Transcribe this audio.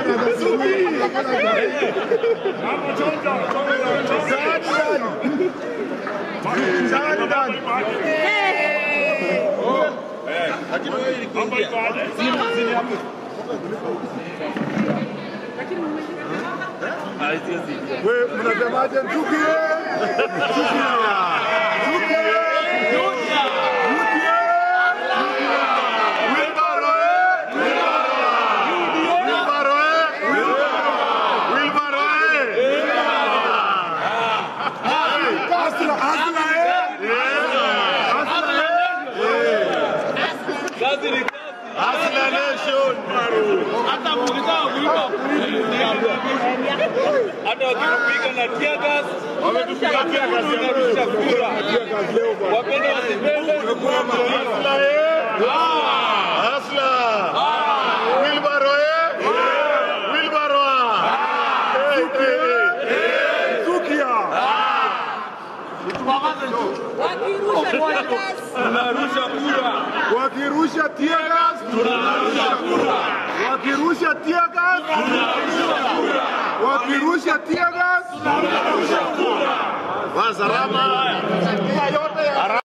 Hata wakipiga na tear gas, wametupiga tear gas na rusha kura. Wapenda wasipende. Asla. Wilbaro Wilbaro. Zukia. Wakirusha tear gas, tunarusha kura. Wakirusha tear gas, tunarusha kura. Wakirusha tear gas, tunarusha kura. Wazarama.